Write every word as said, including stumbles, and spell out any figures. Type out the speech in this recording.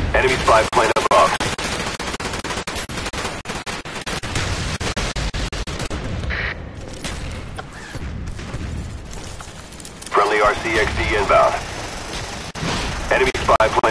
Enemy spy plane above. Friendly R C X D inbound. Enemy spy plane.